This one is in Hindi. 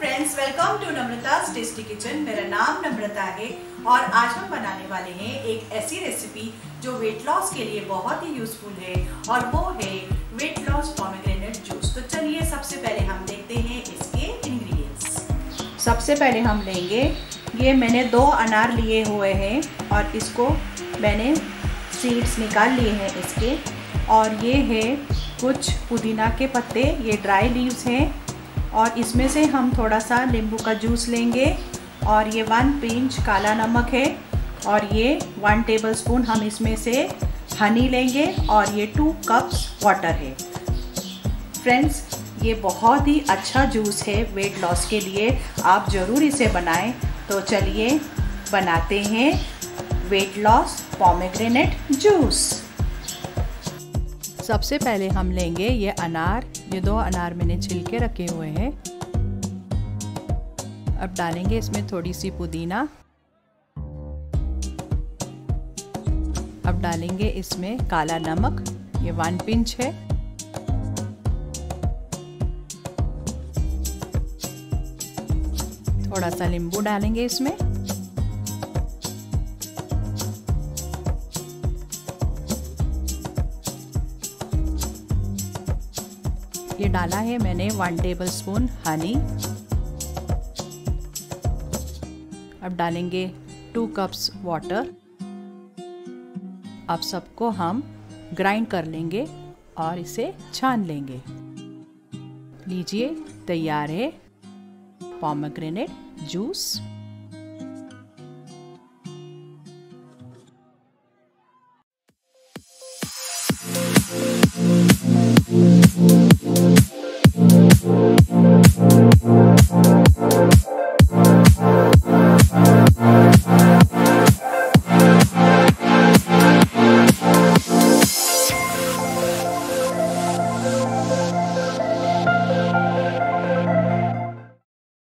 Friends, welcome to Namrata's tasty kitchen. मेरा नाम नम्रता है और आज हम बनाने वाले हैं एक ऐसी रेसिपी जो वेट लॉस के लिए बहुत ही यूजफुल है और वो है वेट लॉस पोमेग्रेनेट जूस। तो चलिए सबसे पहले हम देखते हैं इसके इंग्रेडिएंट्स। सबसे पहले हम लेंगे, ये मैंने 2 अनार लिए हुए हैं और इसको मैंने सीड्स निकाल लिए हैं इसके, और ये है कुछ पुदीना के पत्ते, ये ड्राई लीव्स हैं, और इसमें से हम थोड़ा सा नींबू का जूस लेंगे, और ये 1 पिंच काला नमक है, और ये 1 टेबलस्पून हम इसमें से हनी लेंगे, और ये 2 कप्स वाटर है। फ्रेंड्स, ये बहुत ही अच्छा जूस है वेट लॉस के लिए, आप ज़रूर इसे बनाएं। तो चलिए बनाते हैं वेट लॉस पोमेग्रेनेट जूस। सबसे पहले हम लेंगे ये अनार, ये 2 अनार मैंने छिलके रखे हुए हैं। अब डालेंगे इसमें थोड़ी सी पुदीना। अब डालेंगे इसमें काला नमक, ये 1 पिंच है। थोड़ा सा नींबू डालेंगे इसमें। ये डाला है मैंने 1 टेबलस्पून हनी। अब डालेंगे 2 कप्स वाटर। अब सबको हम ग्राइंड कर लेंगे और इसे छान लेंगे। लीजिए, तैयार है पोमेग्रेनेट जूस।